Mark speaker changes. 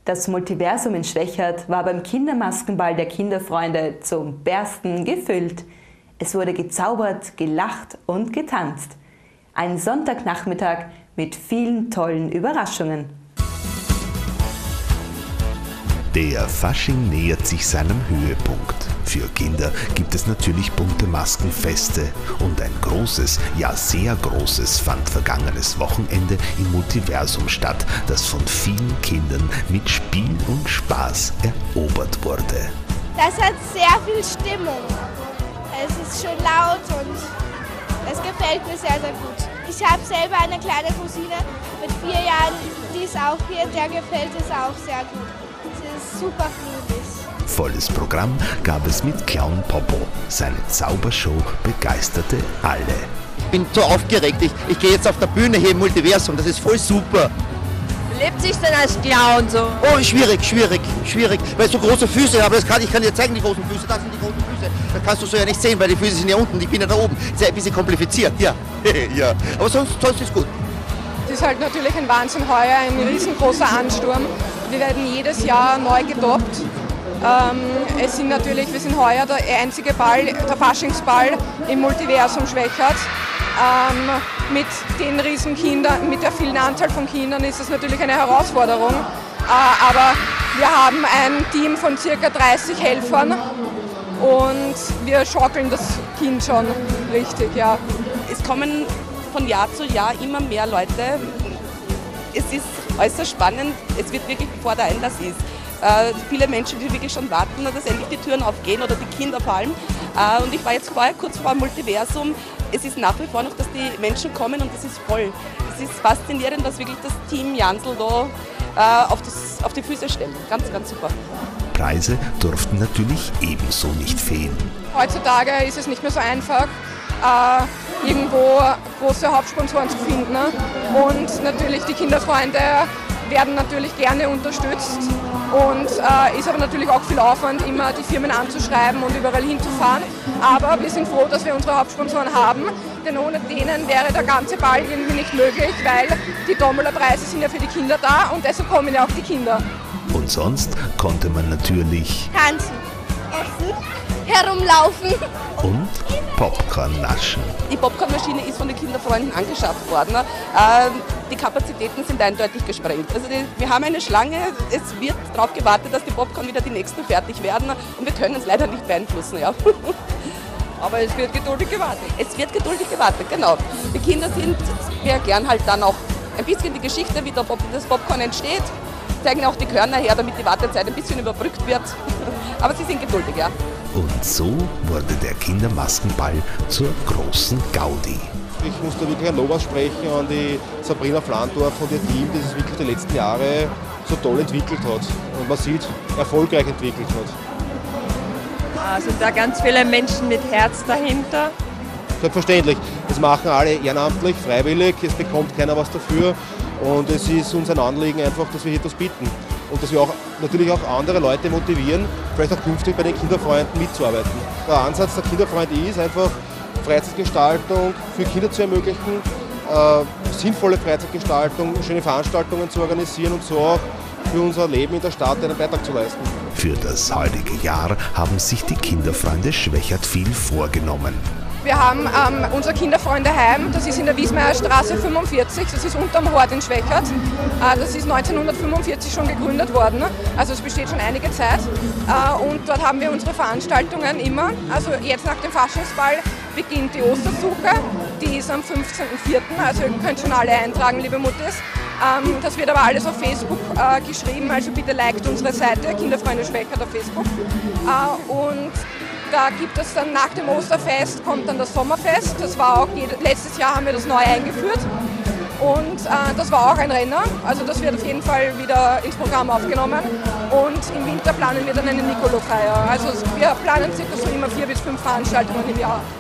Speaker 1: Das Multiversum in Schwechat war beim Kindermaskenball der Kinderfreunde zum Bersten gefüllt. Es wurde gezaubert, gelacht und getanzt. Ein Sonntagnachmittag mit vielen tollen Überraschungen.
Speaker 2: Der Fasching nähert sich seinem Höhepunkt. Für Kinder gibt es natürlich bunte Maskenfeste und ein großes, ja sehr großes fand vergangenes Wochenende im Multiversum statt, das von vielen Kindern mit Spiel und Spaß erobert wurde.
Speaker 3: Das hat sehr viel Stimmung. Es ist schön laut und es gefällt mir sehr, sehr gut. Ich habe selber eine kleine Cousine mit 4 Jahren, die ist auch hier, der gefällt es auch sehr gut. Es ist super flügelig.
Speaker 2: Volles Programm gab es mit Clown Popo. Seine Zaubershow begeisterte alle.
Speaker 4: Ich bin so aufgeregt. Ich gehe jetzt auf der Bühne hier im Multiversum. Das ist voll super.
Speaker 5: Lebt sich denn als Clown so?
Speaker 4: Oh, schwierig. Weil ich so große Füße habe. Ich kann dir zeigen, die großen Füße. Das sind die großen Füße. Das kannst du so ja nicht sehen, weil die Füße sind ja unten. Ich bin ja da oben. Ist ja ein bisschen kompliziert. Ja. Ja. Aber sonst ist gut.
Speaker 6: Es ist halt natürlich ein Wahnsinn heuer, ein riesengroßer Ansturm. Wir werden jedes Jahr neu getoppt. Wir sind heuer der einzige Ball, der Faschingsball im Multiversum Schwechat. Mit den Riesenkindern, mit der vielen Anzahl von Kindern ist es natürlich eine Herausforderung. Aber wir haben ein Team von ca. 30 Helfern und wir schaukeln das Kind schon richtig, ja.
Speaker 7: Es kommen von Jahr zu Jahr immer mehr Leute. Es ist äußerst spannend, es wird wirklich, bevor der Einlass ist. Viele Menschen, die wirklich schon warten, dass endlich die Türen aufgehen oder die Kinder vor allem. Und ich war jetzt vorher kurz vor dem Multiversum. Es ist nach wie vor noch, dass die Menschen kommen und es ist voll. Es ist faszinierend, dass wirklich das Team Jansl da auf die Füße stemmt. Ganz, ganz super.
Speaker 2: Preise durften natürlich ebenso nicht fehlen.
Speaker 6: Heutzutage ist es nicht mehr so einfach, irgendwo große Hauptsponsoren zu finden. Und natürlich die Kinderfreunde werden natürlich gerne unterstützt und ist aber natürlich auch viel Aufwand, immer die Firmen anzuschreiben und überall hinzufahren. Aber wir sind froh, dass wir unsere Hauptsponsoren haben, denn ohne denen wäre der ganze Ball irgendwie nicht möglich, weil die Tombola-Preise sind ja für die Kinder da und deshalb kommen ja auch die Kinder.
Speaker 2: Und sonst konnte man natürlich
Speaker 3: Tanzen, essen, herumlaufen
Speaker 2: und Popcorn naschen.
Speaker 7: Die Popcornmaschine ist von den Kinderfreunden angeschafft worden. Die Kapazitäten sind eindeutig gesprengt. Also wir haben eine Schlange, es wird darauf gewartet, dass die Popcorn wieder die nächsten fertig werden und wir können es leider nicht beeinflussen. Ja.
Speaker 5: Aber es wird geduldig gewartet.
Speaker 7: Es wird geduldig gewartet, genau. Die Kinder wir erklären halt dann auch ein bisschen die Geschichte, wie das Popcorn entsteht, zeigen auch die Körner her, damit die Wartezeit ein bisschen überbrückt wird. Aber sie sind geduldig, ja.
Speaker 2: Und so wurde der Kindermaskenball zur großen Gaudi.
Speaker 8: Ich muss da wirklich ein Lob aussprechen an die Sabrina Flandorf und ihr Team, das es wirklich die letzten Jahre so toll entwickelt hat. Und man sieht, erfolgreich entwickelt hat.
Speaker 5: Also da ganz viele Menschen mit Herz dahinter.
Speaker 8: Selbstverständlich. Das machen alle ehrenamtlich, freiwillig, es bekommt keiner was dafür. Und es ist uns ein Anliegen einfach, dass wir hier etwas bieten. Und dass wir auch natürlich auch andere Leute motivieren, vielleicht auch künftig bei den Kinderfreunden mitzuarbeiten. Der Ansatz der Kinderfreunde ist einfach, Freizeitgestaltung für Kinder zu ermöglichen, sinnvolle Freizeitgestaltung, schöne Veranstaltungen zu organisieren und so auch für unser Leben in der Stadt einen Beitrag zu leisten.
Speaker 2: Für das heutige Jahr haben sich die Kinderfreunde Schwechat viel vorgenommen.
Speaker 6: Wir haben unser Kinderfreundeheim, das ist in der Wiesmayerstraße 45, das ist unterm Hort in Schwechat. Das ist 1945 schon gegründet worden, also es besteht schon einige Zeit. Und dort haben wir unsere Veranstaltungen immer. Also jetzt nach dem Faschingsball beginnt die Ostersuche, die ist am 15.04., also ihr könnt schon alle eintragen, liebe Muttis. Das wird aber alles auf Facebook geschrieben, also bitte liked unsere Seite, Kinderfreunde Schwechat auf Facebook. Und da gibt es dann nach dem Osterfest, kommt dann das Sommerfest. Das war auch letztes Jahr haben wir das neu eingeführt. Und das war auch ein Renner. Also das wird auf jeden Fall wieder ins Programm aufgenommen. Und im Winter planen wir dann eine Nicolo-Feier. Also wir planen circa so immer 4 bis 5 Veranstaltungen im Jahr.